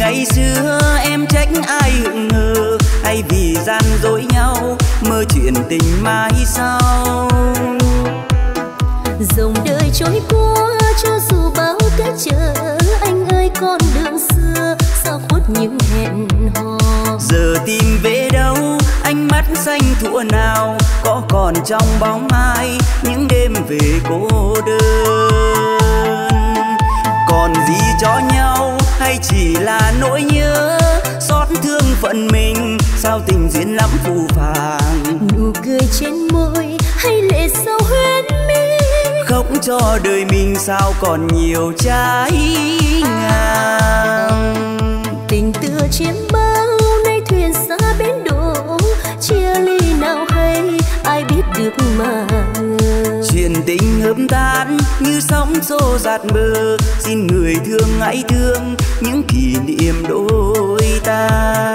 ngày xưa em trách ai hững hờ, hay vì gian dối nhau mơ chuyện tình mai sau. Dòng đời trôi qua cho dù bao cái chờ, anh ơi con đường xưa sao khuất những hẹn hò. Giờ tìm về đâu ánh mắt xanh thuở nào, có còn trong bóng ai những đêm về cô đơn. Còn gì cho nhau hay chỉ là nỗi nhớ, xót thương phận mình sao tình duyên lắm phù phàng. Nụ cười trên môi hay lệ sâu huyết mi, khóc cho đời mình sao còn nhiều trái ngang. Tình tựa chiếm bao nay thuyền xa bến đổ, chia ly nào hay ai biết được mà ngờ. Chuyện tình hợp tan như sóng xô dạt bờ, xin người thương hãy thương những kỷ niệm đôi ta.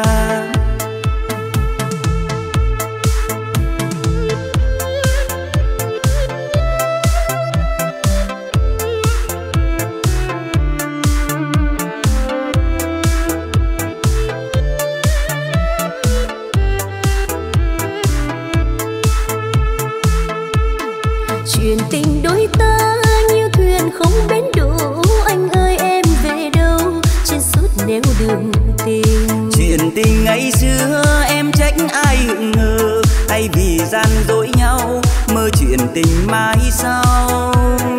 Chuyện tình đôi ta như thuyền không bến đỗ, anh ơi em về đâu trên suốt nẻo đường tình. Chuyện tình ngày xưa em trách ai hững hờ, hay vì gian dối nhau mơ chuyện tình mai sau.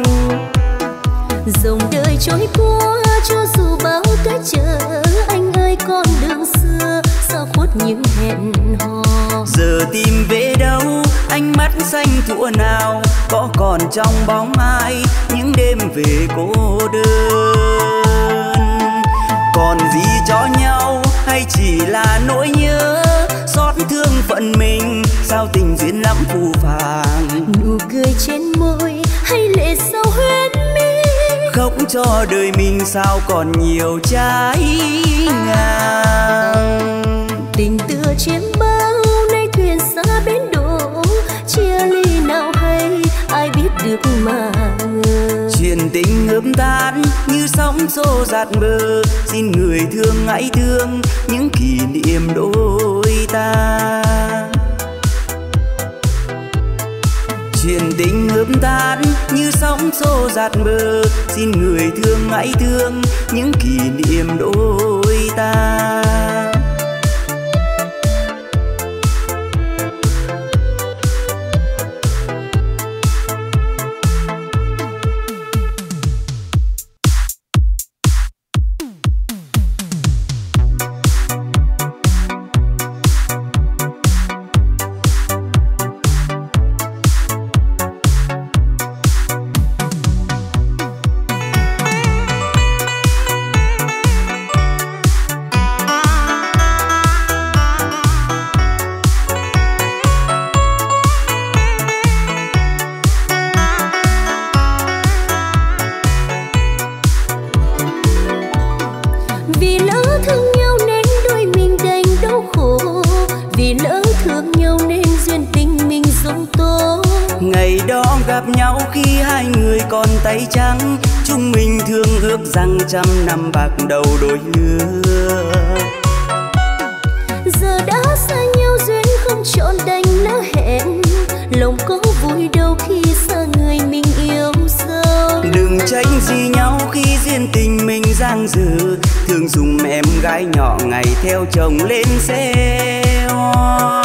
Dòng đời trôi qua cho dù bao cái chờ, anh ơi con đường xưa sao khuất những hẹn hò. Giờ tìm về đâu ánh mắt xanh thuở nào, có còn trong bóng ai những đêm về cô đơn. Còn gì cho nhau hay chỉ là nỗi nhớ, xót thương phận mình sao tình duyên lắm phù phàng. Nụ cười trên môi hay lệ sâu huyết mi, khóc cho đời mình sao còn nhiều trái ngang. Tình tựa chiếm bao nay thuyền xa bến đỗ, chia ly nào hay ai biết được mà ngờ. Chuyện tình hợp tan như sóng xô dạt bờ, xin người thương hãy thương những kỷ niệm đôi ta. Chuyện tình hợp tan như sóng xô dạt bờ, xin người thương hãy thương những kỷ niệm đôi ta. Gặp nhau khi hai người còn tay trắng, chúng mình thương ước rằng trăm năm bạc đầu đôi lứa. Giờ đã xa nhau duyên không trọn đành lỡ hẹn, lòng có vui đâu khi xa người mình yêu sâu. Đừng tránh gì nhau khi duyên tình mình giang dở, thường dùng em gái nhỏ ngày theo chồng lên xe hoa.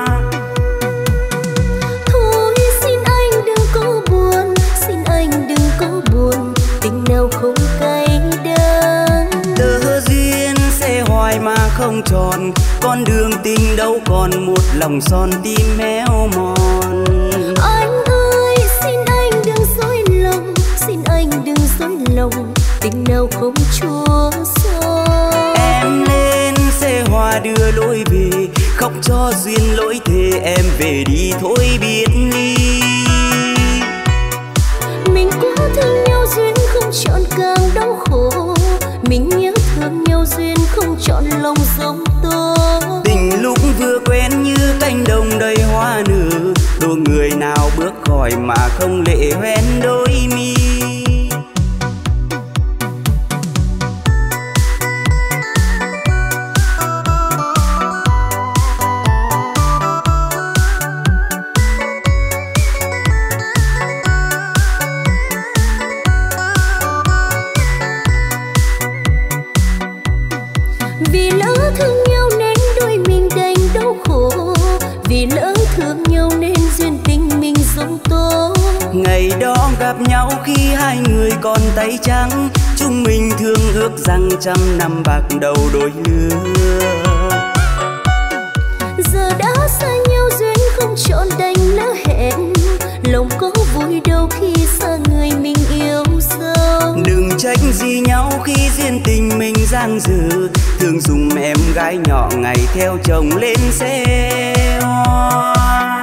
Không cay đắng tơ duyên sẽ hoài mà không tròn, con đường tình đâu còn một lòng son tim méo mòn. Anh ơi xin anh đừng dối lòng, xin anh đừng dối lòng, tình nào không chúa son. Em lên xe hoa đưa lối về, khóc cho duyên lỗi thề em về đi thôi biệt ly. Mình quá thương nhau duyên không chọn càng đau khổ, mình nhớ thương nhau duyên không chọn lòng giống tố. Tình lúc vừa quen như cánh đồng đầy hoa nở, đôi người nào bước khỏi mà không lệ hoen đôi mi. Vì lỡ thương nhau nên đôi mình đành đau khổ, vì lỡ thương nhau nên duyên tình mình giống tố. Ngày đó gặp nhau khi hai người còn tay trắng, chúng mình thương ước rằng trăm năm bạc đầu đôi lứa. Giờ đã xa nhau duyên không trọn đành lỡ hẹn, lòng có vui đâu khi xa người mình yêu sâu. Đừng trách gì nhau khi duyên tình mình giang dở, thường dùng em gái nhỏ ngày theo chồng lên xe hoa.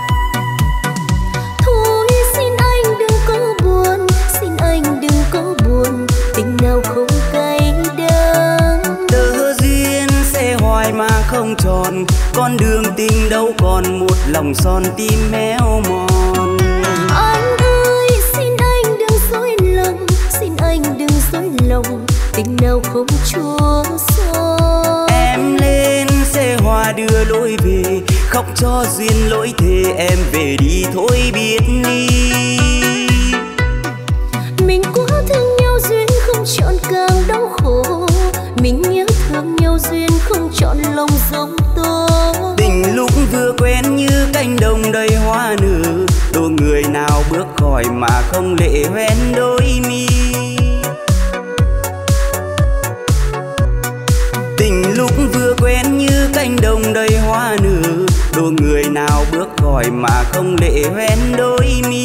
Thôi xin anh đừng có buồn, xin anh đừng có buồn, tình nào không cay đắng. Tơ duyên sẽ hoài mà không tròn, con đường tình đâu còn một lòng son tim méo mòn. Anh ơi xin anh đừng dối lòng, xin anh đừng dối lòng, tình nào không chúa son. Em lên xe hoa đưa lối về, khóc cho duyên lỗi thề em về đi thôi biết đi. Mình quá thương nhau duyên không chọn càng đau khổ, mình nhớ thương nhau duyên không chọn lòng giống tố. Tình lúc vừa quen như cánh đồng đầy hoa nở, đôi người nào bước khỏi mà không lệ hoen đôi mi. Tình lúc vừa quen như cánh đồng đầy hoa nở, đôi người nào bước khỏi mà không lệ hoen đôi mi.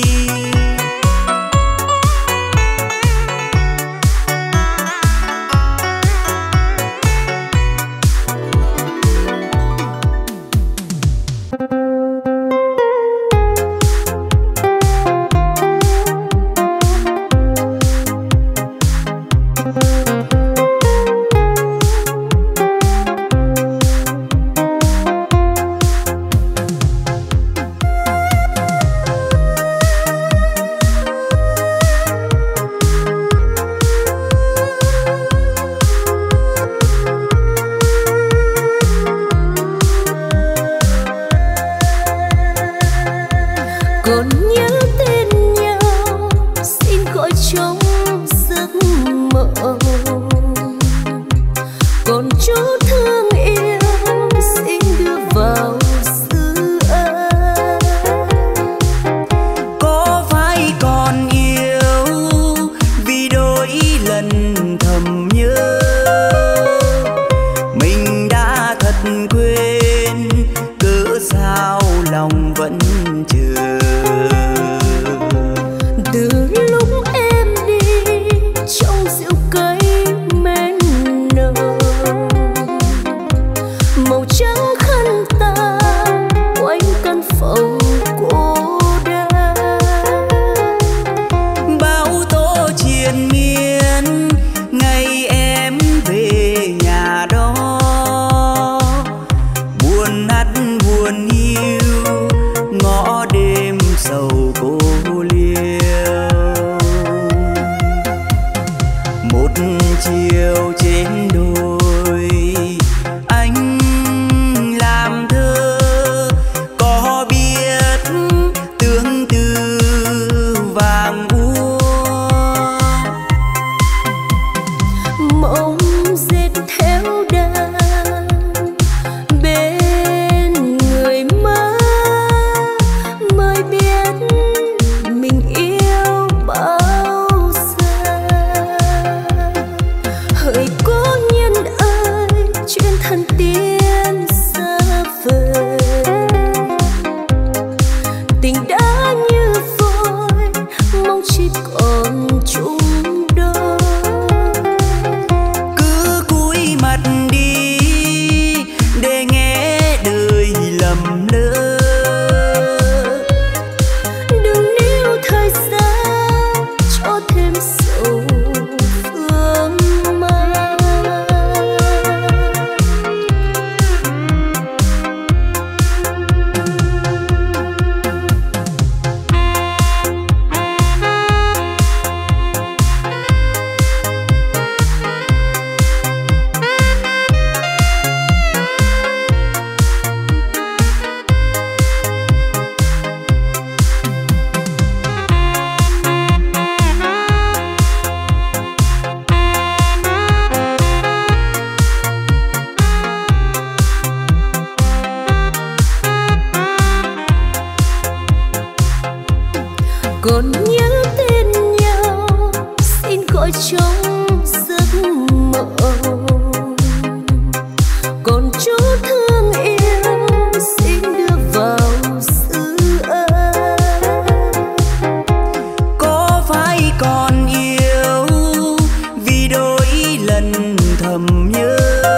thầm nhớ.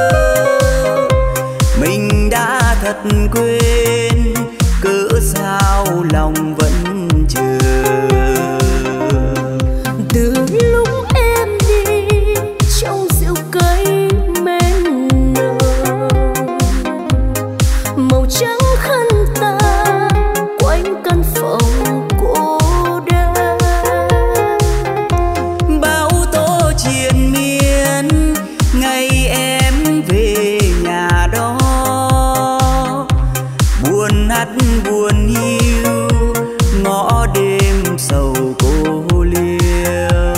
Mình đã thật quên, cớ sao lòng vẫn chờ. Từ lúc em đi trong rượu cây men nồng, màu trắng khăn ta quanh căn phòng cô đơn. Bão tố triền miên ngày em về nhà đó, buồn hắt buồn hiu ngõ đêm sầu cô liêu.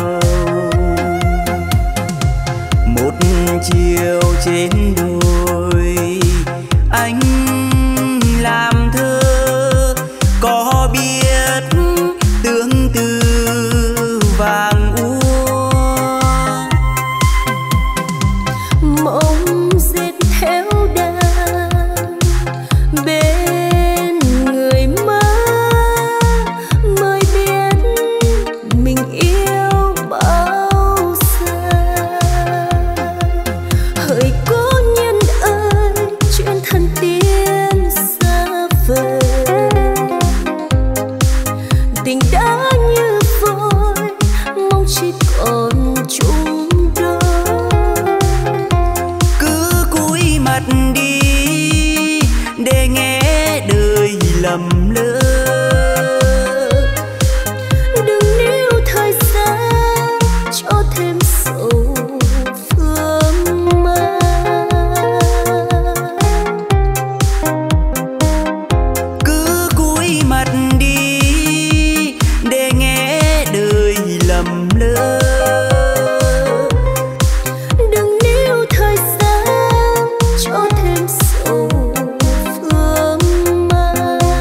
Một chiều trên đồi anh làm thơ, có biết tương tư vàng úa. Mộng dệt theo đàn bên người mơ, mới biết mình yêu bao giờ. Hỡi cố nhân ơi, chuyện thần tiên xa vời, tình đã như vội, mong chỉ còn chung đôi. Cứ cúi mặt đi để nghe đời lầm lỡ. Đừng níu thời gian cho thêm sầu phương mơ. Cứ cúi mặt đi để nghe đời lầm lỡ. Đừng níu thời gian cho thêm sầu phương mơ.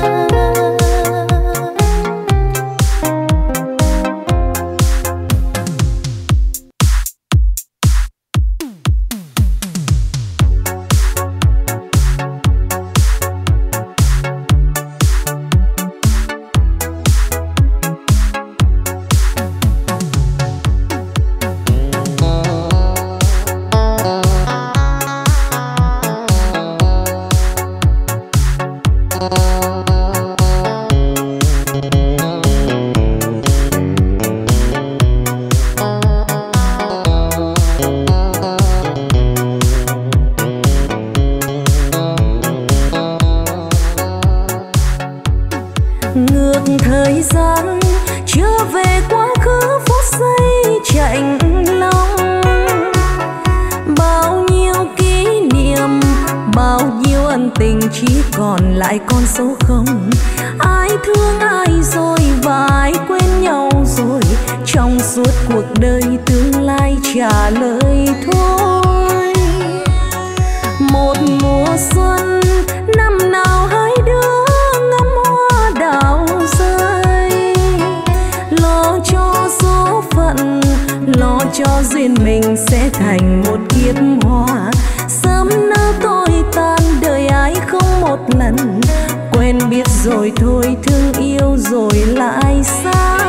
Ngược thời gian trở về quá khứ phút giây chạnh lòng, bao nhiêu kỷ niệm, bao nhiêu ân tình chỉ còn lại con số không. Ai thương ai rồi và ai quên nhau rồi, trong suốt cuộc đời tương lai trả lời thôi. Một mùa xuân năm nào hai đứa ngắm hoa đào rơi, lo cho số phận, lo cho duyên mình sẽ thành một kiếp hoa. Sớm nỡ tôi tan đời ai không một lần, quen biết rồi thôi thương yêu rồi lại xa.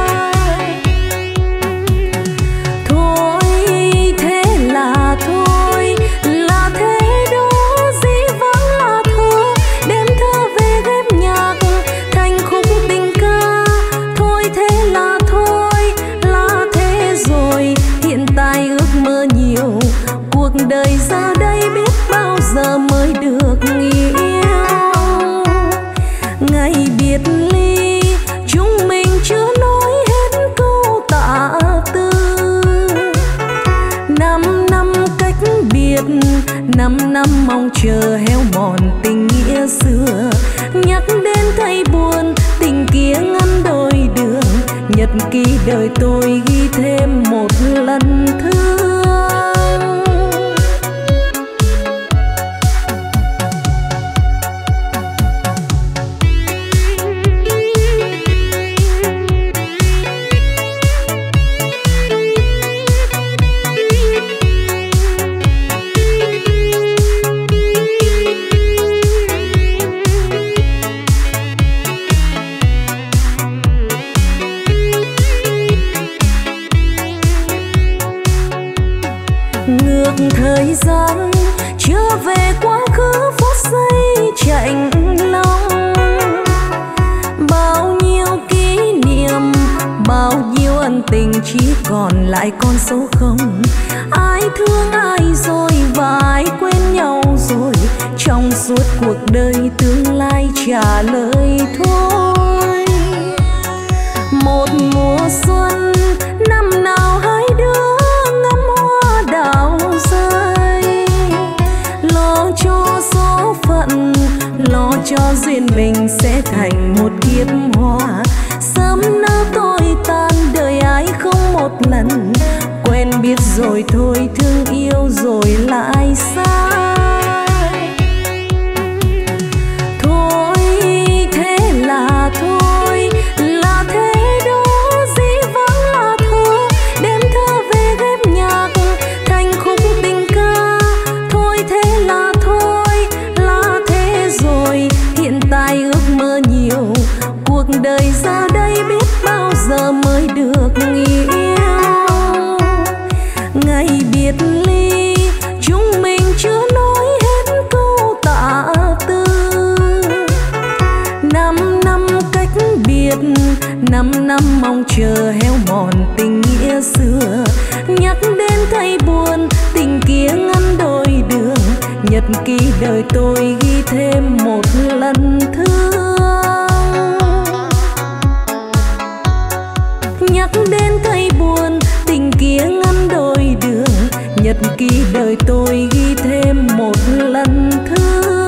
Thôi thế là thôi, là thế đó dĩ vãng là thôi. Đêm thơ về ghép nhạc thành khúc tình ca. Thôi thế là thôi, là thế rồi. Hiện tại ước mơ nhiều, cuộc đời giờ đây biết bao giờ mới được yêu. Ngày biệt ly chúng mình chưa nói hết câu tạ tư. 5 năm cách biệt, 5 năm mong chờ héo mòn tình nghĩa xưa. Nhắc đến thấy buồn, tình kia ngăn đôi đường. Nhật ký đời tôi ghi thêm một lần thương. gian chưa về quá khứ phút giây chạnh lòng. Bao nhiêu kỷ niệm, bao nhiêu ân tình chỉ còn lại con số không. Ai thương ai rồi và ai quên nhau rồi, trong suốt cuộc đời tương lai trả lời thôi. Một mùa xuân năm nào hai đứa ngắm hoa đào rơi, lo cho số phận, lo cho duyên mình sẽ thành một kiếp hoa. Sớm nỡ tôi tan đời ai không một lần, quen biết rồi thôi thương yêu rồi lại sai. Thôi thế là thôi, là thế đó dĩ vãng là thơ. Đêm thơ về ghép nhạc thành khúc tình ca. Thôi thế là thôi, là thế rồi. Hiện tại ước mơ nhiều, cuộc đời giờ đây biết bao giờ mới được yêu. Ngày biệt ly chúng mình chưa nói hết câu tạ tư. 5 năm cách biệt, 5 năm mong chờ héo mòn tình nghĩa xưa. Nhắc đến thấy buồn, tình kia ngăn đôi đường. Nhật ký đời tôi ghi thêm một lần thương. Nhắc đến thấy buồn, tình kia ngăn đôi đường. Nhật ký đời tôi ghi thêm một lần thương.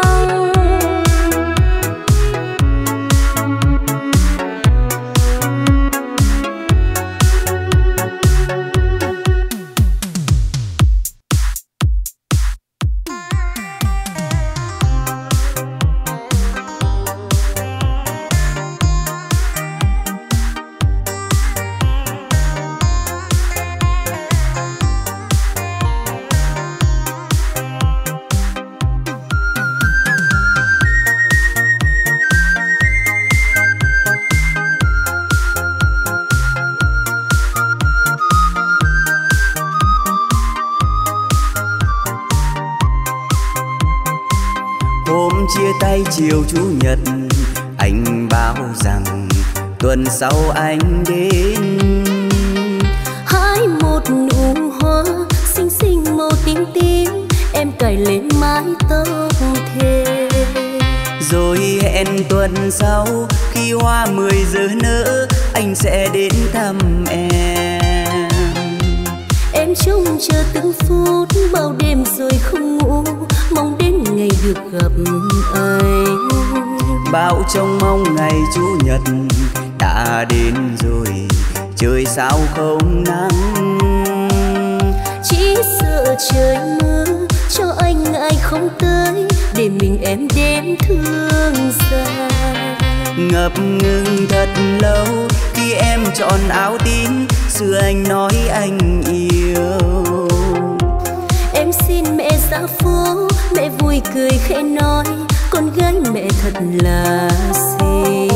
Chia tay chiều chủ nhật, anh báo rằng tuần sau anh đến. Hái một nụ hoa xinh xinh màu tím tím, em cài lên mái tóc thề. Rồi hẹn tuần sau khi hoa 10 giờ nở, anh sẽ đến thăm em. Em trông chờ từng phút, bao đêm rồi không ngủ, mong đến ngày được gặp anh. Bao trông mong ngày chủ nhật đã đến rồi, trời sao không nắng. Chỉ sợ trời mưa cho anh ai không tới, để mình em đêm thương xa. Ngập ngừng thật lâu khi em chọn áo tím, xưa anh nói anh yêu. Em xin mẹ ra phố, mẹ vui cười khẽ nói, con gái mẹ thật là xinh.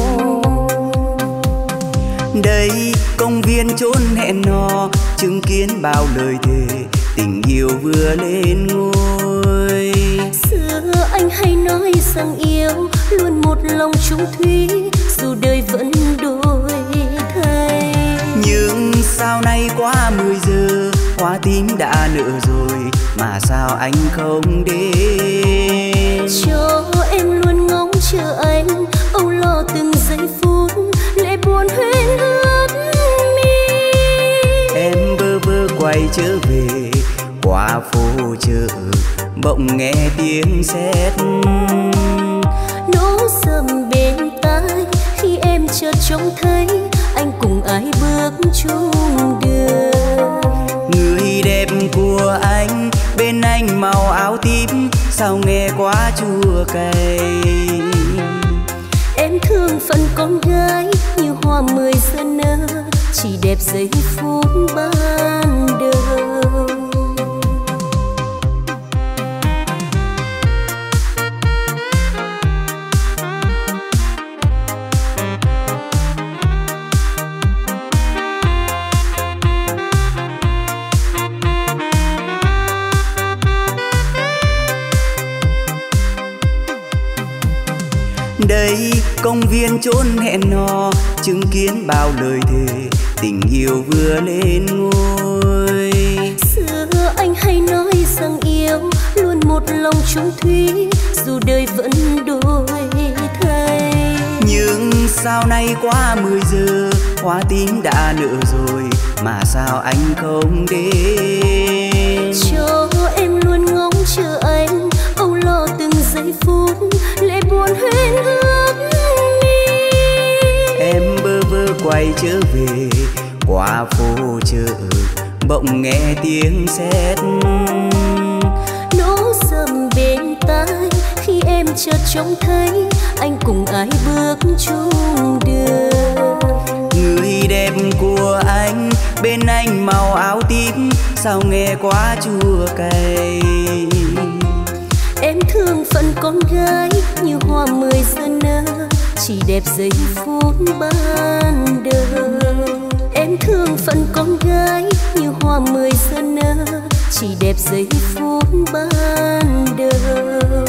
Đây công viên chốn hẹn hò, chứng kiến bao lời thề, tình yêu vừa lên ngôi. Xưa anh hay nói rằng yêu luôn một lòng chung thủy, dù đời vẫn đổi thay. Nhưng sao nay quá 10 giờ, hoa tím đã nở rồi, mà sao anh không đến? Cho em luôn ngóng chờ anh, âu lo từng giây phút, lệ buồn huyễn ướt mi. Em bơ vơ quay trở về qua phố chợ, bỗng nghe tiếng sét Nỗ sầm bên tai khi em chợt trông thấy anh cùng ai bước chung đường. Người đẹp của anh bên anh màu áo tím, sao nghe quá chua cay. Em thương phận con gái như hoa 10 giờ nở, chỉ đẹp giây phút ban đầu. Đây công viên chốn hẹn hò, chứng kiến bao lời thề, tình yêu vừa lên ngôi. Xưa anh hay nói rằng yêu luôn một lòng chung thủy, dù đời vẫn đổi thay. Nhưng sao nay quá 10 giờ, hoa tím đã nở rồi, mà sao anh không đến? Cho em luôn ngóng chờ anh, âu lo từng giây phút, lệ buồn huyễn ước đi. Em bơ vơ quay trở về, qua phố chợ bỗng nghe tiếng sét Nỗ sầm bên tai khi em chợt trông thấy anh cùng ai bước chung đường. Người đẹp của anh bên anh màu áo tím, sao nghe quá chua cay. Em thương phận con gái như hoa 10 giờ nở, chỉ đẹp giây phút ban đầu. Em thương phận con gái như hoa 10 giờ nở, chỉ đẹp giây phút ban đầu.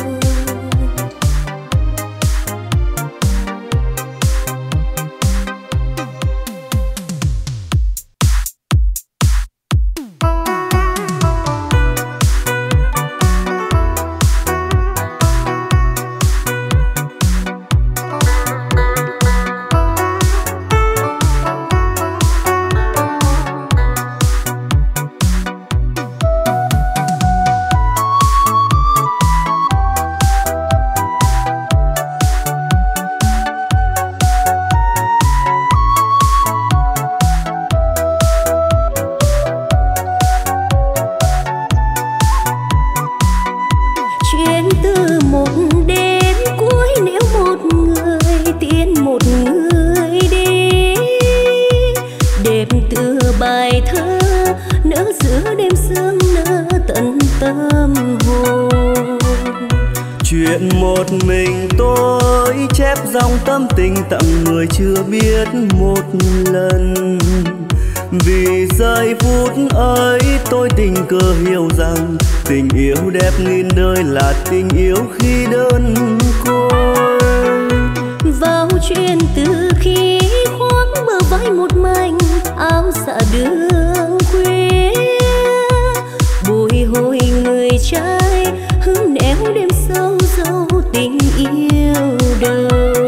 Tâm tình tặng người chưa biết một lần. Vì giây phút ấy tôi tình cờ hiểu rằng tình yêu đẹp nghìn đời là tình yêu khi đơn côi. Vào chuyện từ khi khoác bờ vai một mảnh áo dạ đường khuya, bồi hồi người trai hứng nẻo đêm sâu dấu tình yêu đầu.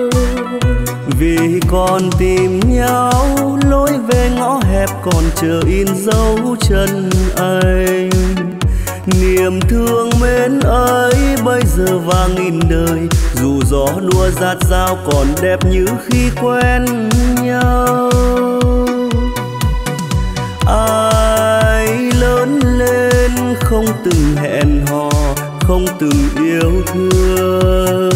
Vì còn tìm nhau lối về ngõ hẹp còn chờ in dấu chân anh. Niềm thương mến ấy bây giờ vang nghìn đời, dù gió đua rát rao còn đẹp như khi quen nhau. Ai lớn lên không từng hẹn hò, không từng yêu thương,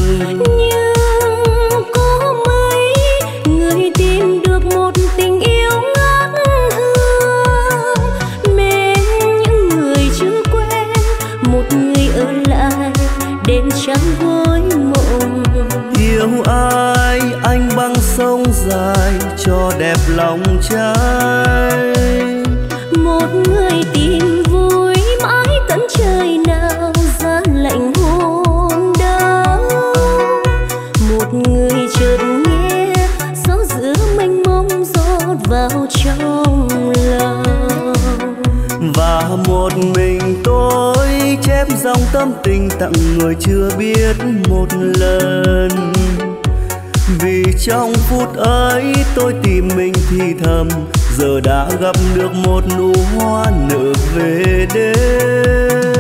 tìm được một tình yêu ngát hương. Mến những người chưa quen, một người ở lại đêm trắng gối mộng. Yêu ai anh băng sông dài cho đẹp lòng trai. Một người tìm vui mãi tận trời nào giá lạnh hôn đau. Một người chợt nghe gió giữa mênh mông rót vào trong lòng. Và một mình tôi chép dòng tâm tình tặng người chưa biết một lần. Vì trong phút ấy tôi tìm mình thì thầm, giờ đã gặp được một nụ hoa nở về đêm.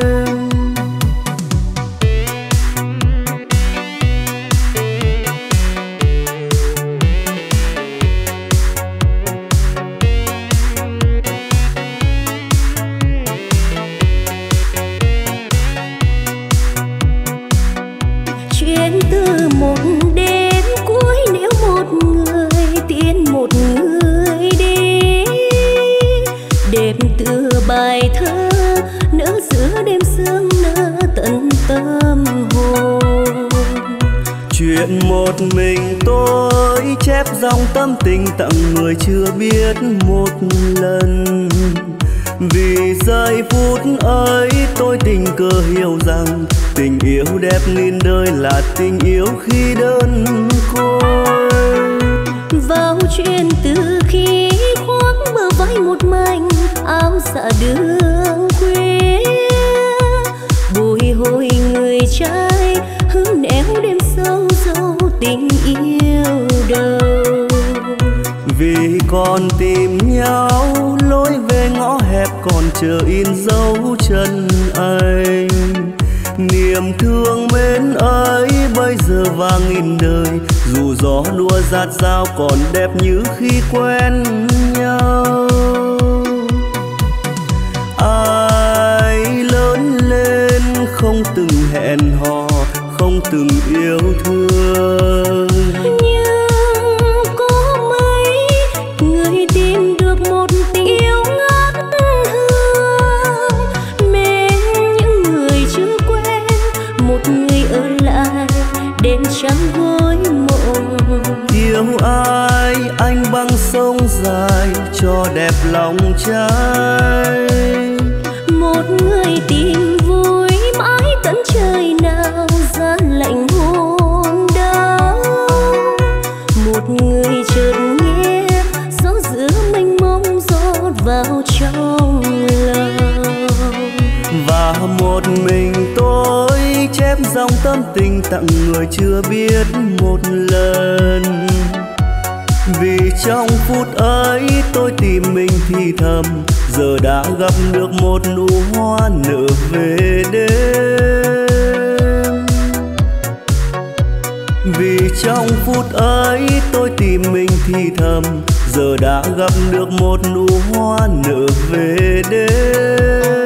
Chuyện từ một đêm cuối nếu một người tiễn một người đi, đẹp tựa bài thơ nở giữa đêm sương nở tận tâm hồn. Chuyện một mình tôi chép dòng tâm tình tặng người chưa biết một lần. Vì giây phút ấy tôi tình cờ hiểu rằng tình yêu đẹp nghìn đời là tình yêu khi đơn côi. Vào chuyện từ khi khoác bờ vai một mảnh áo dạ đường khuya, bồi hồi người trai hương nẻo đêm sâu dấu tình yêu đầu. Vì còn tìm nhau lối về ngõ hẹp còn chờ in dấu chân anh. Niềm thương mến ấy bây giờ vang nghìn đời, dù gió lùa rát rao còn đẹp như khi quen nhau. Ai lớn lên không từng hẹn hò, không từng yêu thương, Nhưng có mấy người tìm được một tình yêu ngát hương, mến những người chưa quen, một người ở lại đêm trắng gối mộng. yêu ai anh băng sông dài cho đẹp lòng trai. Một người tìm vui mãi tận trời nào giá lạnh hôn đau. Một người chợt nghe gió giữa mênh mông rót vào trong lòng. Và một mình tôi chép dòng tâm tình tặng người chưa biết một lần. Vì trong phút ấy tôi tìm mình thì thầm, giờ đã gặp được một nụ hoa nở về đêm. Vì trong phút ấy tôi tìm mình thì thầm, giờ đã gặp được một nụ hoa nở về đêm.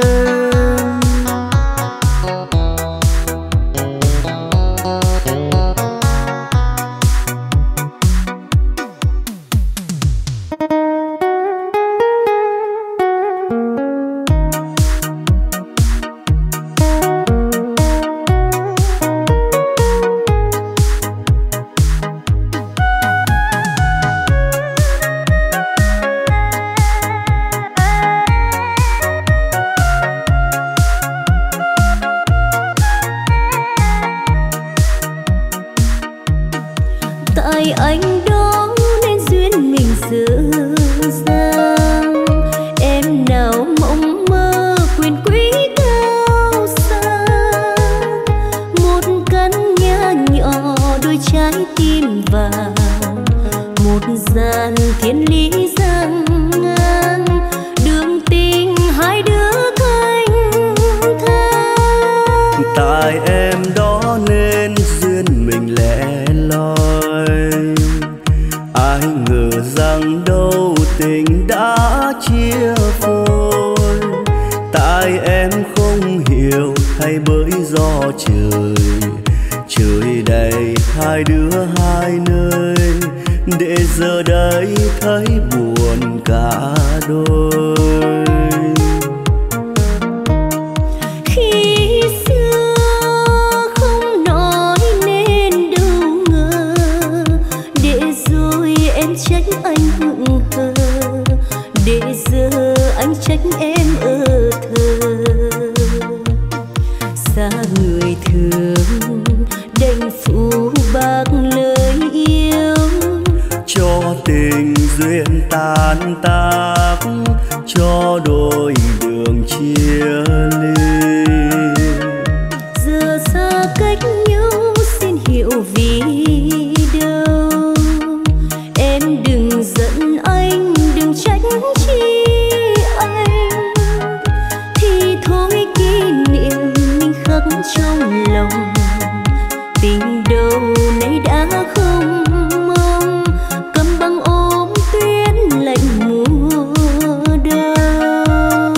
Tại anh đó nên duyên mình dở dang, em nào mộng mơ quyền quý cao sang. Một căn nhà nhỏ đôi trái tim vàng, một gian thiên lý giang ngang, đường tình hai đứa canh thang. Tại em đó nên duyên mình lẻ loi, ai ngờ rằng đâu tình đã chia phôi. Tại em không hiểu hay bởi do trời, trời đầy hai đứa hai nơi, để giờ đây thấy buồn cả đôi. Khi xưa không nói nên đâu ngờ, để rồi em trách anh hững hờ, để giờ anh trách em ở thờ. Xa người thương đành phụ bạc lời yêu, cho tình duyên tan tác, cho đôi đường chia ly. giờ xa cách nhau xin hiểu vì đâu. Em đừng giận anh, đừng trách chi anh, thì thôi kỷ niệm mình khắc trong lòng. Tình đâu nay đã không mong, cầm băng ôm tuyết lạnh mùa đông.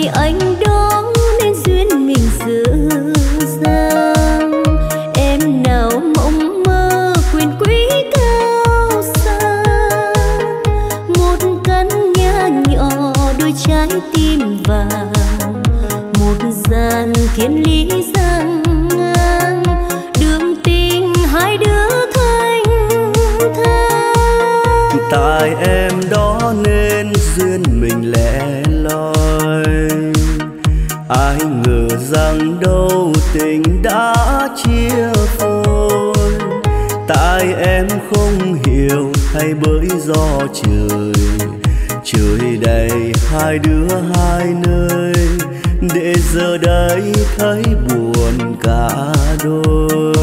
ngày anh đó nên duyên mình dở dang. Em nào mộng mơ quyền quý cao xa, một căn nhà nhỏ đôi trái tim vàng, một gian thiên lý giang ngang, đường tình hai đứa thanh thang. Tại em đó nên duyên mình lẻ loi, ai ngờ rằng đâu tình đã chia phôi. Tại em không hiểu hay bởi do trời, trời đầy hai đứa hai nơi, để giờ đây thấy buồn cả đôi.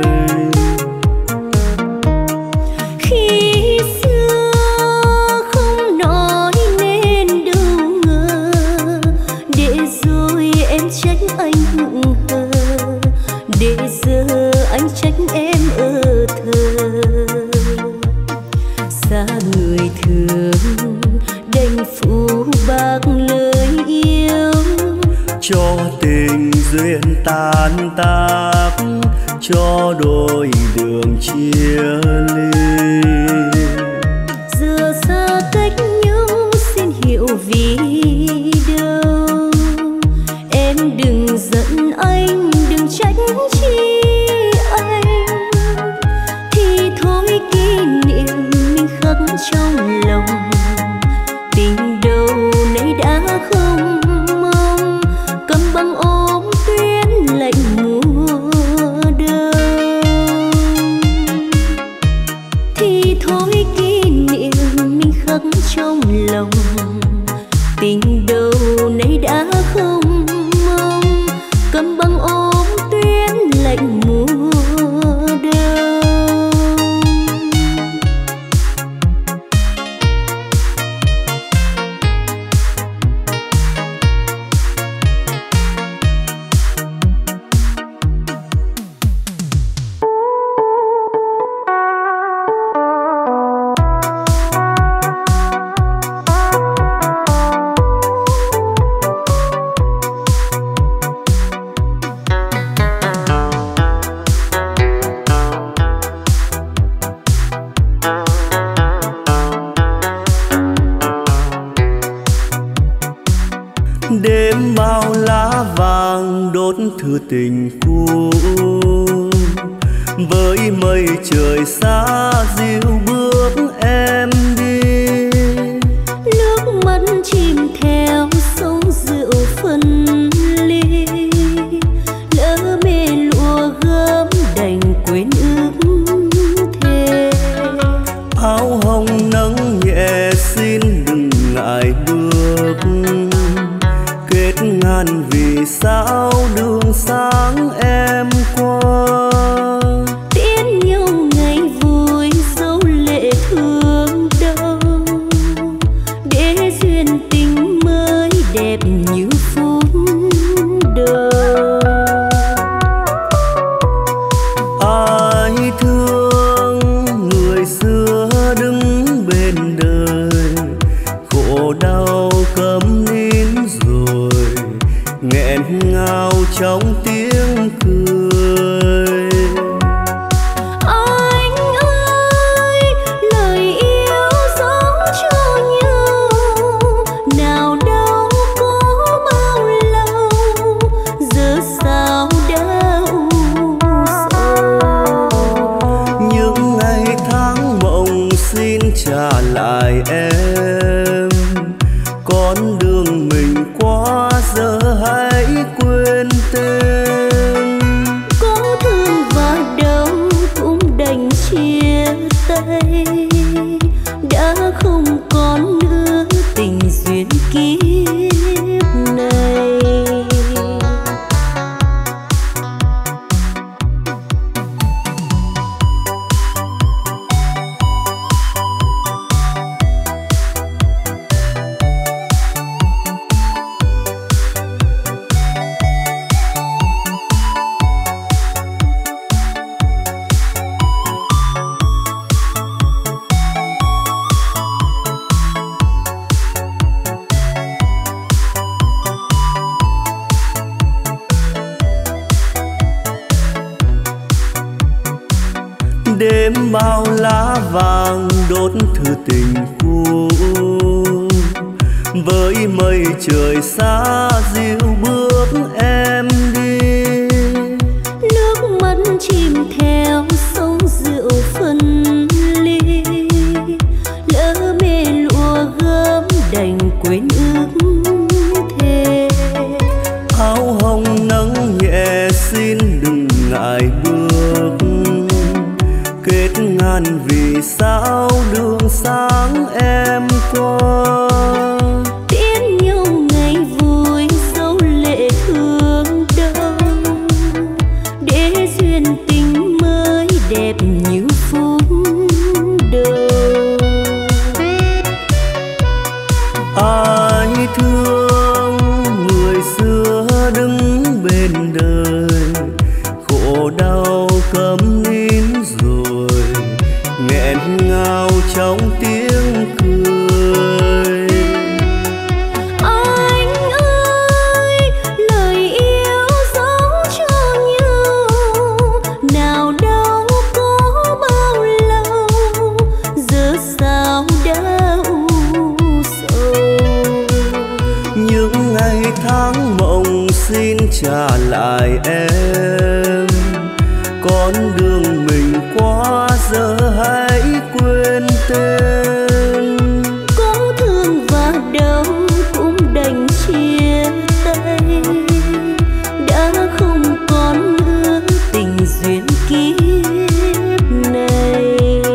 Khi xưa không nói nên đâu ngờ, để rồi em trách anh hững hờ, để giờ anh trách em ở thờ. Xa người thương đành phụ bạc lời yêu, cho tình duyên tan tác, cho đôi đường chia ly. giờ xa cách nhau xin hiểu vì đâu. Em đừng giận anh, đừng trách chi anh, thì thôi kỷ niệm mình khắc trong lòng. Tình đâu nay đã không mong, cầm băng ôm tuyến lạnh mùa đông. Thì thôi kỷ niệm mình khắc trong lòng, tình đâu nay đã không mong, cầm băng ôm tuyến lạnh mùa đông. Đêm bao lá vàng đốt thư tình cũ, với mây trời xa dịu bước em đi. Nước mắt chìm theo sông rượu phân ly, lỡ mê lụa gấm đành quên ước thề. Áo hồng nắng nhẹ xin đừng ngại bước, kết ngàn vì sao đường sáng em qua. Tiễn nhau ngày vui dấu lệ thương đau, để duyên tình mới đẹp như phút đầu. Ai thương người xưa đứng bên đời, khổ đau câm nín rồi nghẹn ngào trong tiếng cười. Anh ơi, lời yêu dấu cho nhau, nào đâu có bao lâu, giờ sao đã u sầu. Những ngày tháng mộng xin trả lại em, con đường mình qua giờ hãy quên tên. bao lá vàng đốt thư tình cũ, với mây trời xa dịu bước em đi. Nước mắt chìm theo sóng rượu phân ly, lỡ mê lụa gấm đành quên ước thề. Áo hồng nắng nhẹ xin đừng ngại bước, kết ngàn vì sao đường sáng em qua. Tiễn nhau ngày vui dấu lệ thương đau, để duyên tình mới đẹp như phút đầu. Ai thương người xưa đứng bên đời, khổ đau câm nín rồi nghẹn ngào trong tiếng cười. Anh ơi, lời yêu dấu cho nhau, nào đâu có bao lâu, giờ sao đã u sầu. Những ngày tháng mộng xin trả lại em, con đường mình qua giờ hãy quên tên. Có thương và đau cũng đành chia tay, đã không còn nữa tình duyên kiếp này.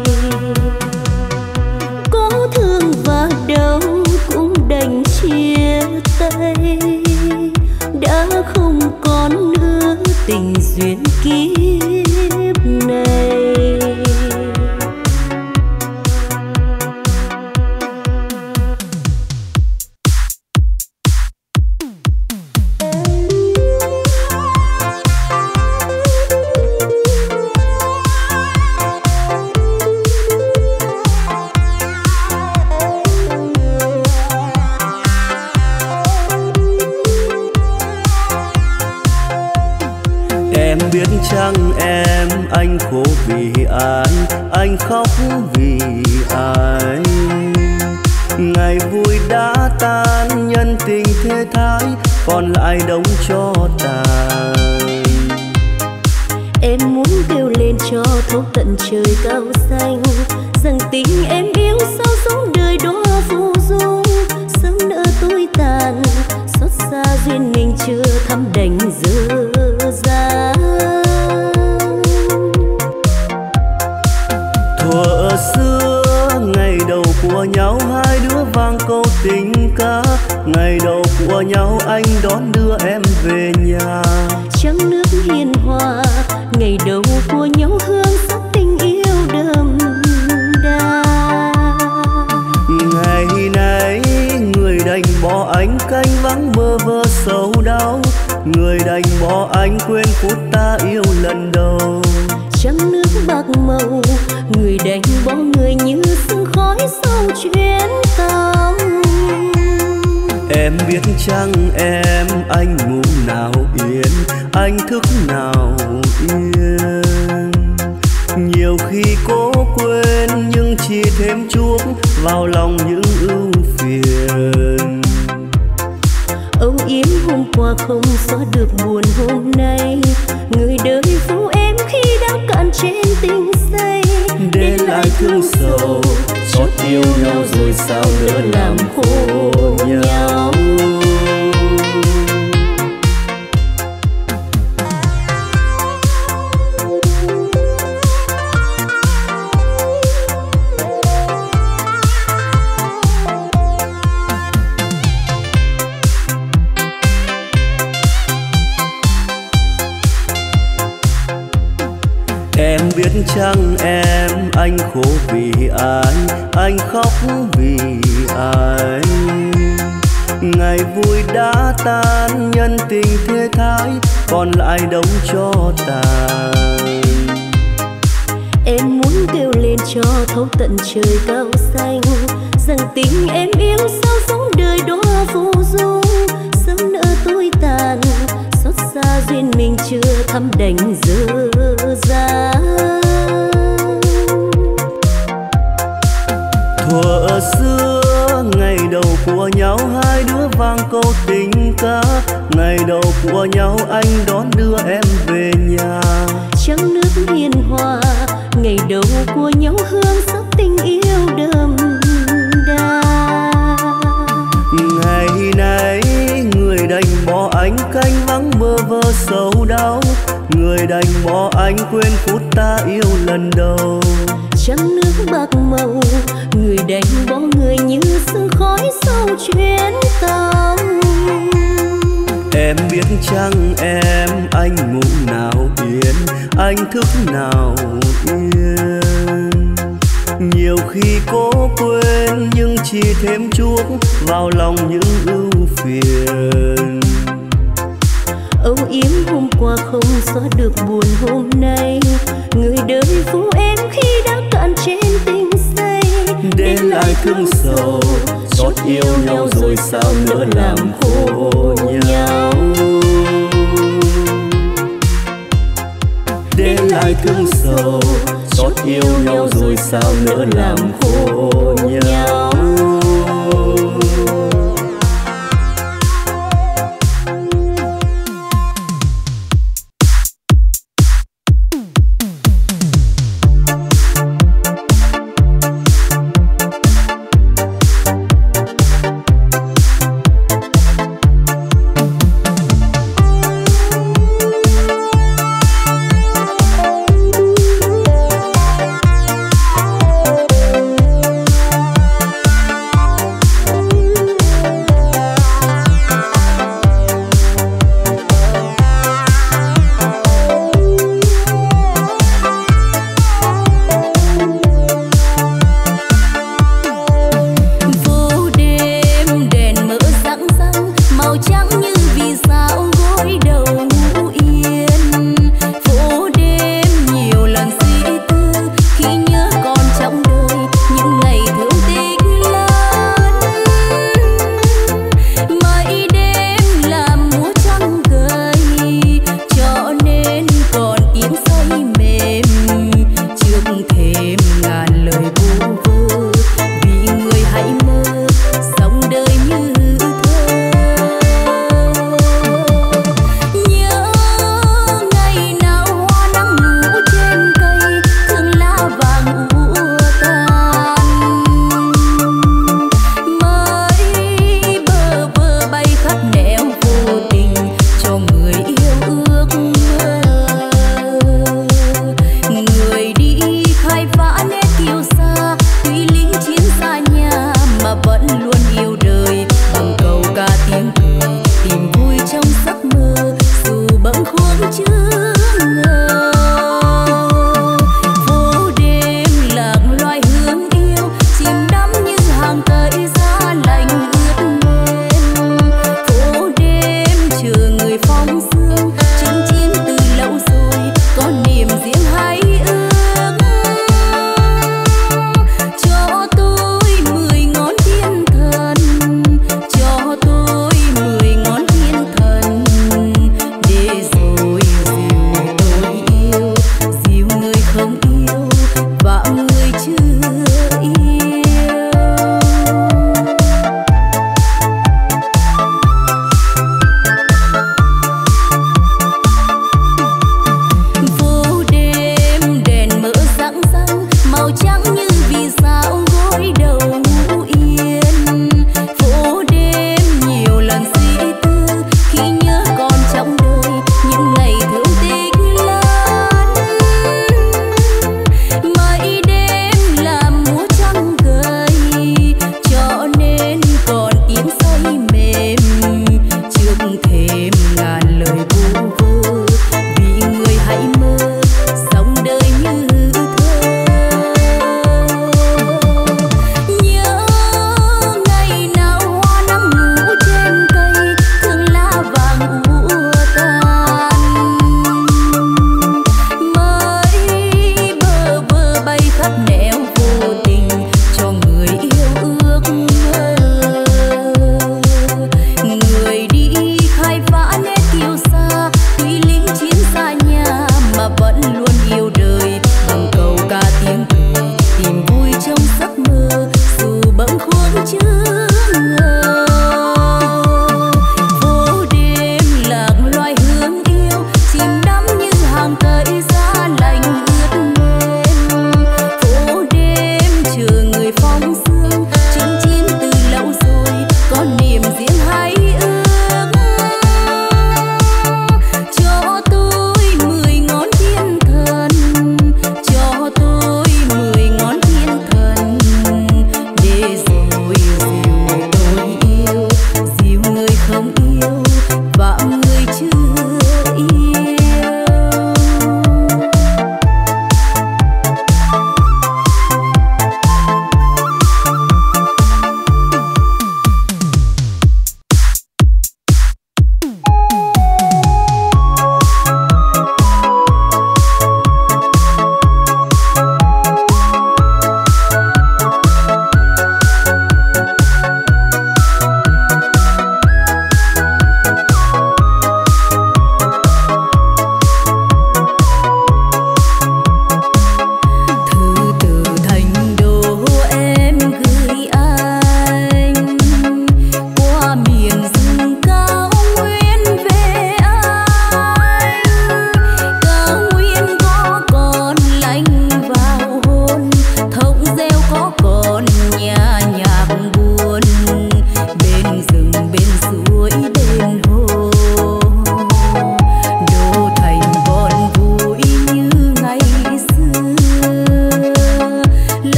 Có thương và đau cũng đành chia tay, đã không còn nữa tình duyên kiếp này. Em biết chăng em, anh khổ vì ai, anh khóc vì ai. Ngày vui đã tan, nhân tình thê thái, còn lại đống tro tàn. Em muốn kêu lên cho thấu tận trời cao xanh, rằng tình em yêu sao sống đời đó vô dung. Sớm nỡ tôi tàn, xót xa duyên mình chưa thăm đành dở dang. Thuở xưa ngày đầu của nhau hai đứa vang câu tình ca, ngày đầu của nhau anh đón đưa em về nhà. Trăng nước hiền hòa, ngày đầu của nhau hương sắc tình yêu đậm đà. Ngày nay người đành bỏ anh canh vắng bơ vơ sầu đau, người đành bỏ anh quên phút ta yêu lần đầu. Trăng nước bạc màu, người đành bỏ người như sương khói sau chuyến tàu. Em biết chăng em, anh ngủ nào yên, anh thức nào yên. Nhiều khi cố quên nhưng chỉ thêm chuốc vào lòng những ưu phiền. Âu yếm hôm qua không xóa được buồn hôm nay, người đời phụ em khi đang cạn trên tình say. Để lại thương sầu, xót yêu nhau rồi sao nỡ làm khổ nhau. Em biết chăng em, anh khổ vì ai, anh khóc vì ai. Ngày vui đã tan, nhân tình thê thái, còn lại đống tro tàn. Em muốn kêu lên cho thấu tận trời cao xanh, rằng tình em yêu sao sống đời đó vô dung. Sớm nỡ tôi tàn, xót xa duyên mình chưa thăm đành dở dang. thuở xưa ngày đầu của nhau hai đứa vang câu tình ca, ngày đầu của nhau anh đón đưa em về nhà. Trăng nước hiền hòa, ngày đầu của nhau hương sắc tình yêu đậm đà. Ngày nay người đành bỏ anh canh vắng bơ vơ sầu đau, người đành bỏ anh quên phút ta yêu lần đầu. Trăng nước bạc màu, người đành bỏ người như sương khói sau chuyến tàu. Em biết chăng em, anh ngủ nào yên, anh thức nào yên. Nhiều khi cố quên nhưng chỉ thêm chuốc vào lòng những ưu phiền. Âu yếm hôm qua không xóa được buồn hôm nay, người đời phụ em khi đã cạn trên tình say. Đến lại thương sầu, chót yêu nhau rồi sao nữa làm khổ nhau. Đến lại thương sầu, chót yêu nhau rồi sao nữa làm khổ nhau. Cho tôi 10 ngón thiên thần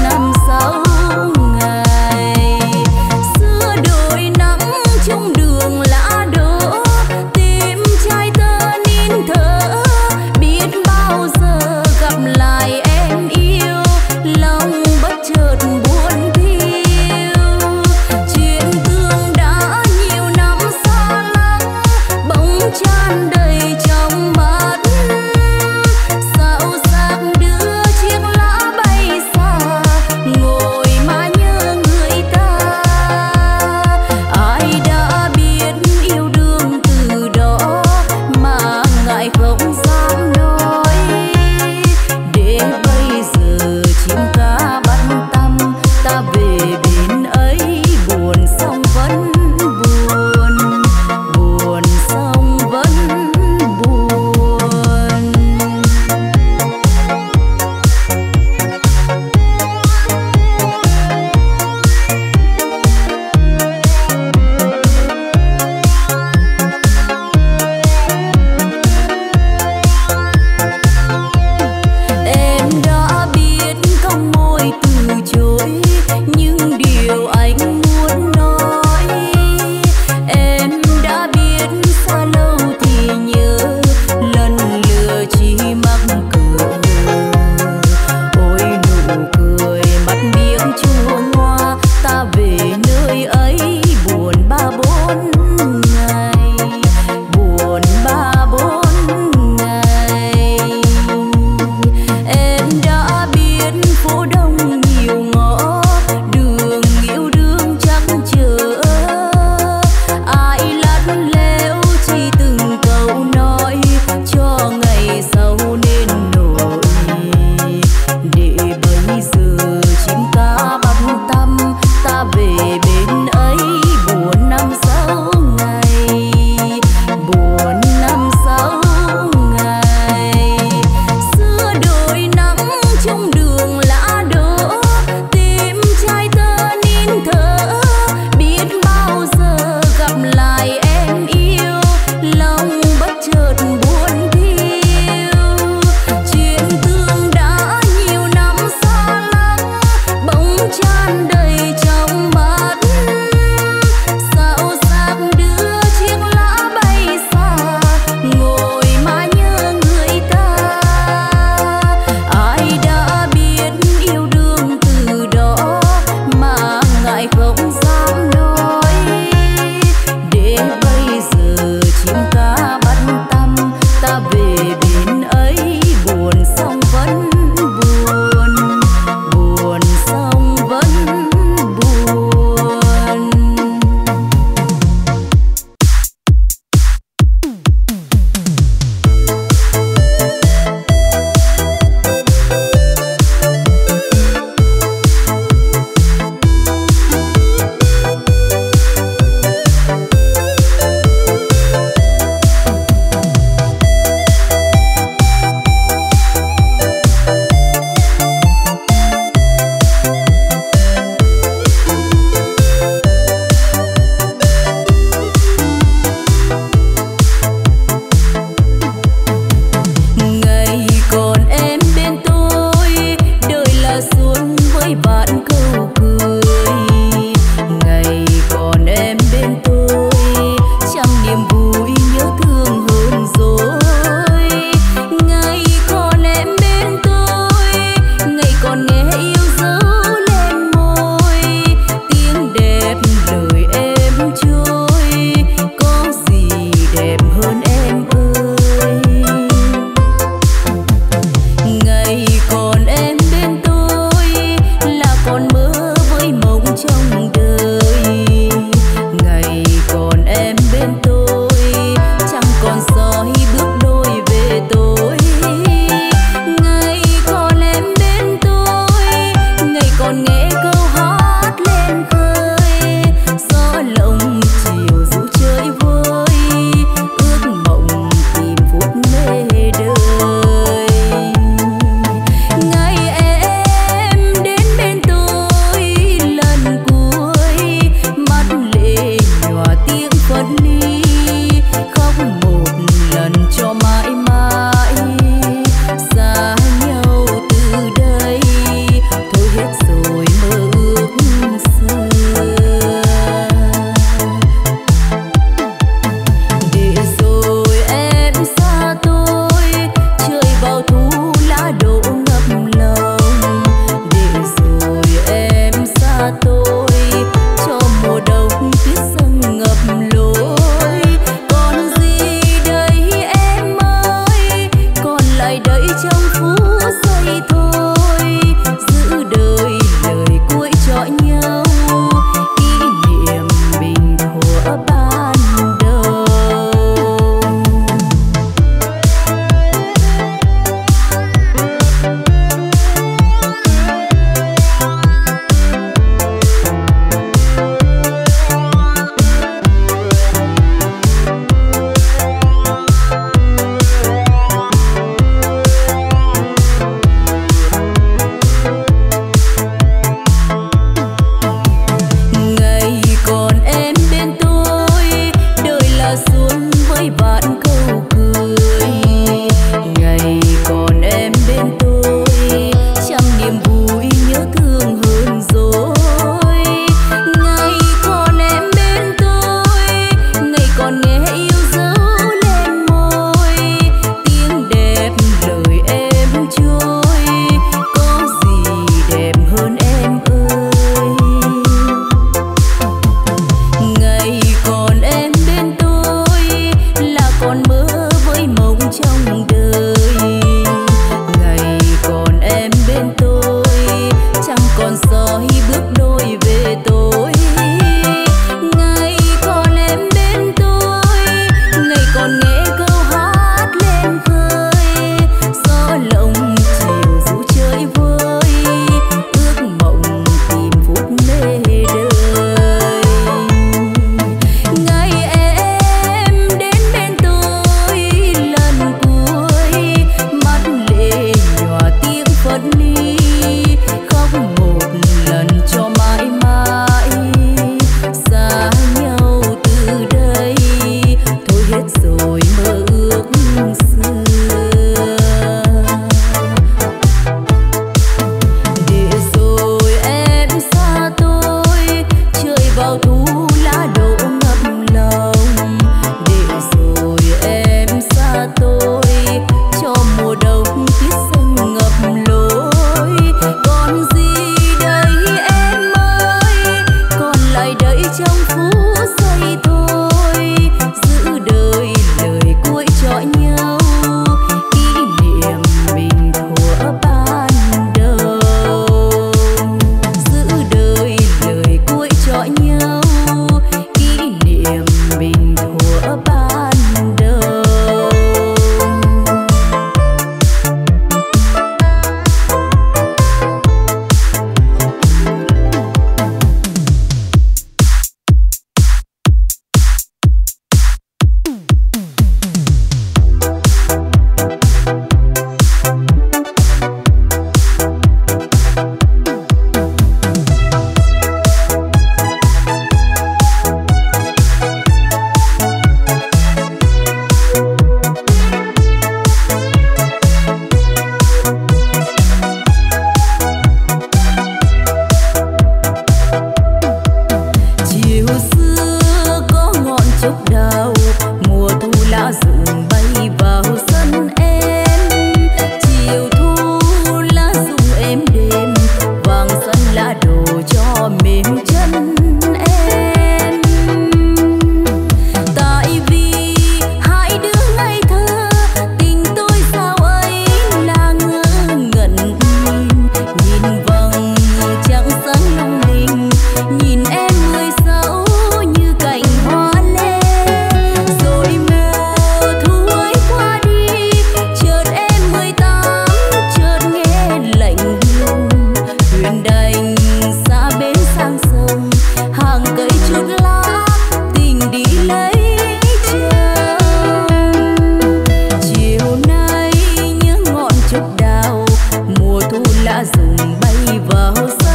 năm sau ngày. Xưa đôi nắng trong đường lá đổ, tim trai tơ nín thở, biết bao giờ gặp lại em yêu, lòng bất chợt buồn thiêu. Chuyện thương đã nhiều năm xa lắng, bỗng tràn đầy trong mắt. Sao xác đưa chiếc lá bay xa, ngồi mà nhớ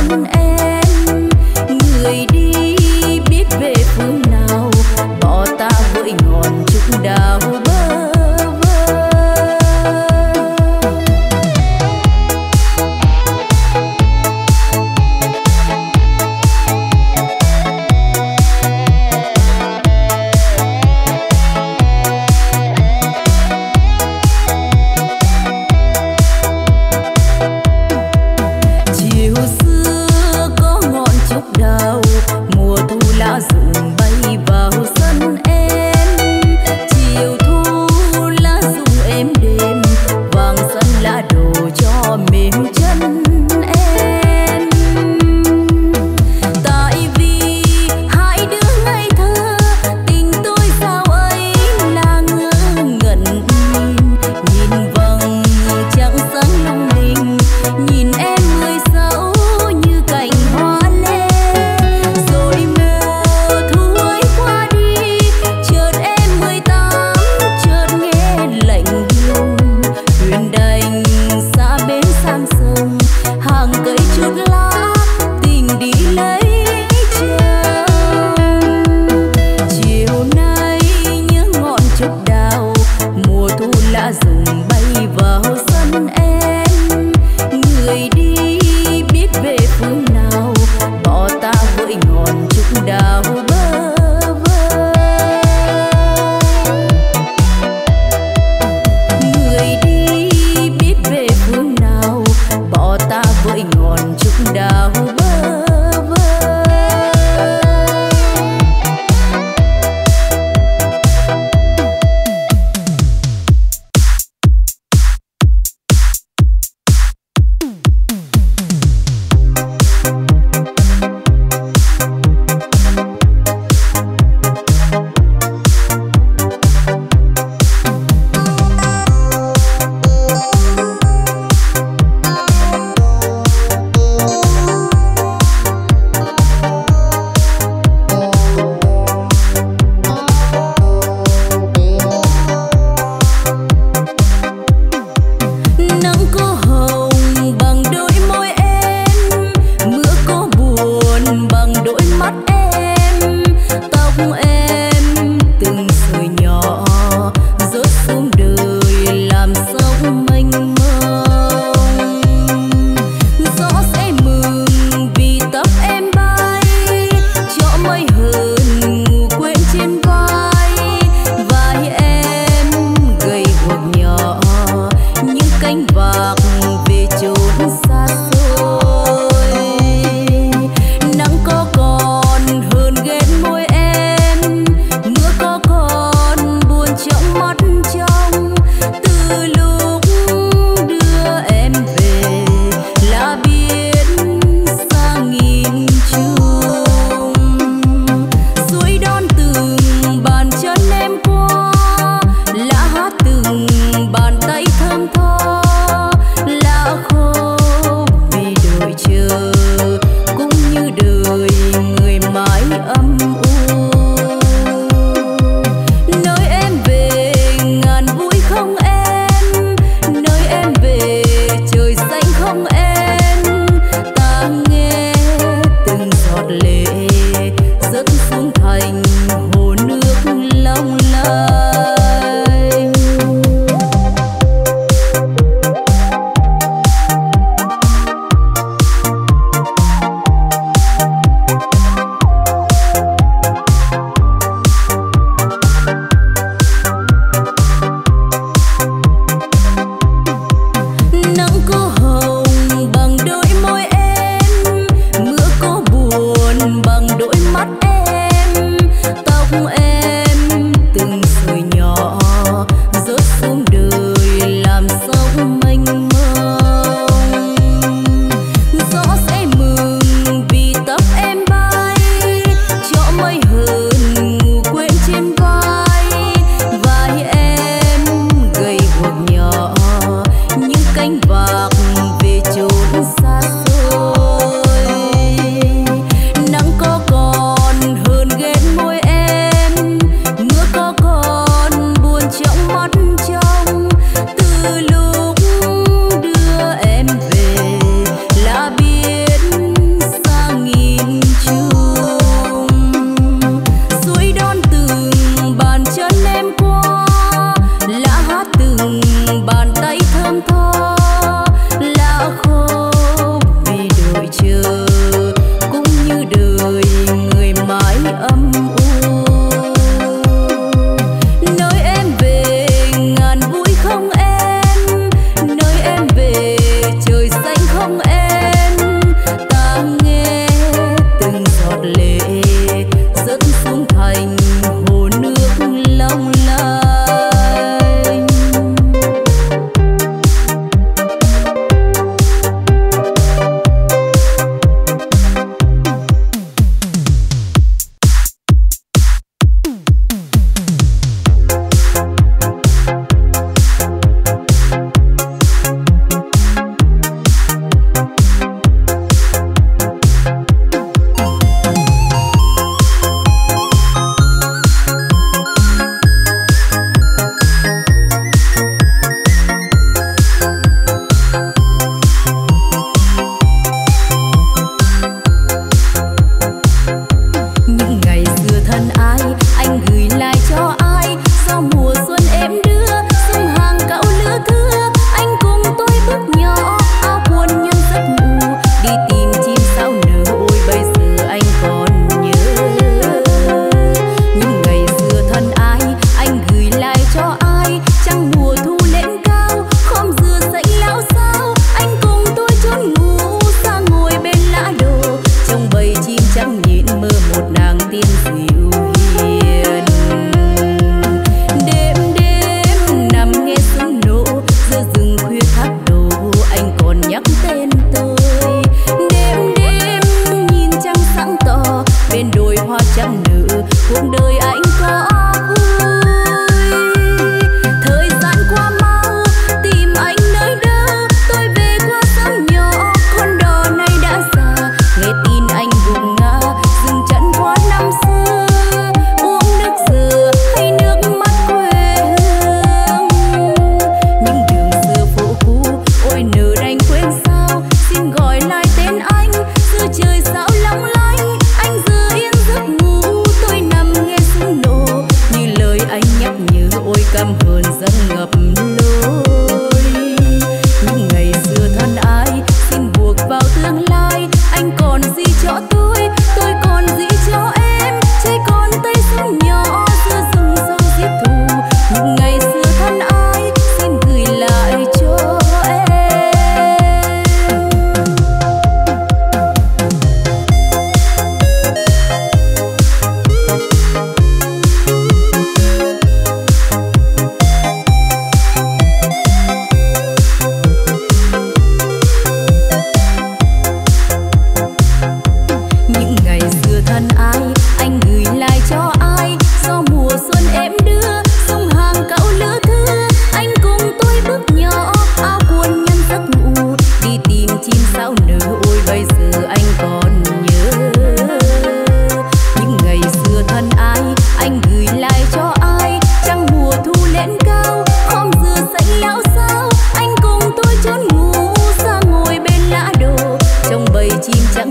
ơn em. Người đi biết về phương nào, bỏ ta với ngọn trúc đào bơ vơ. Chiều xưa có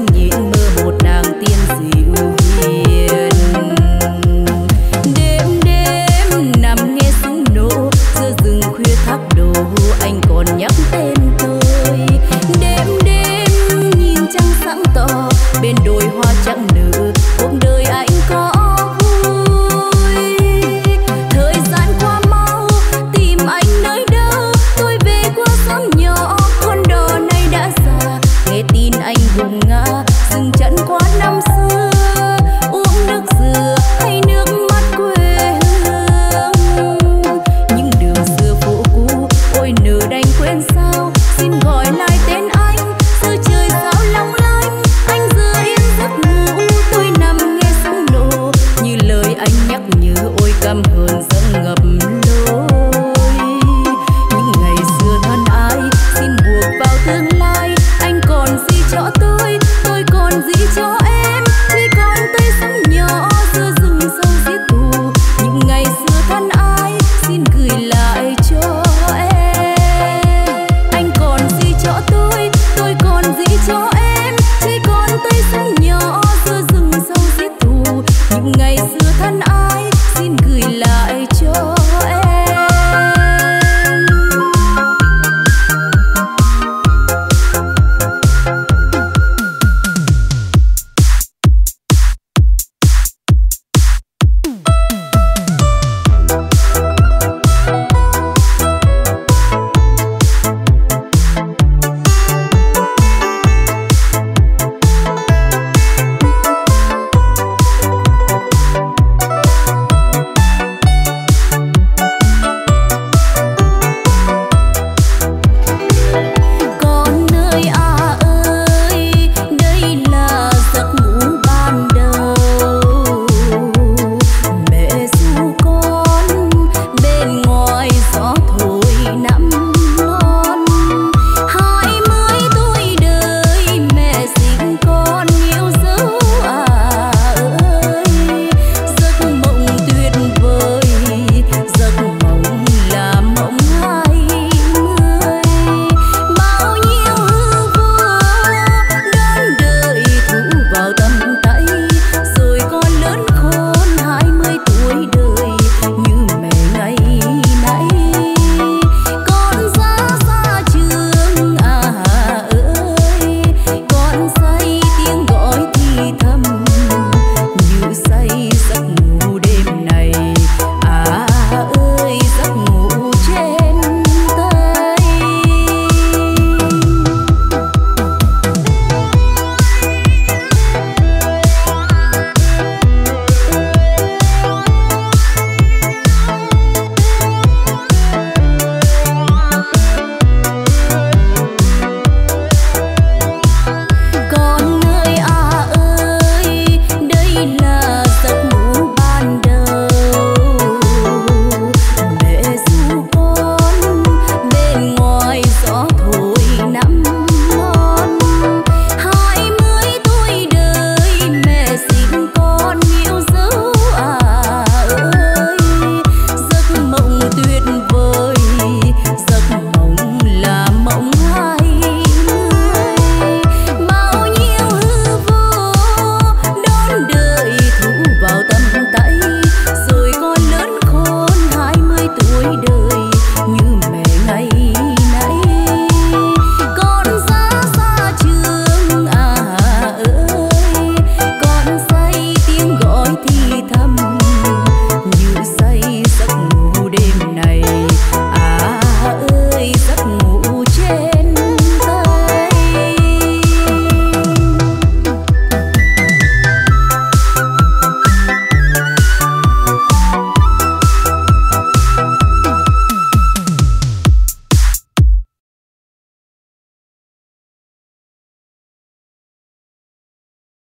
nhịn mơ một nàng tiên dịu hiền. Đêm đêm nằm nghe súng nổ giữa rừng khuya thác đổ, anh còn nhắc tên tôi. Đêm đêm nhìn trăng sáng tỏ bên đồi hoa trắng nở,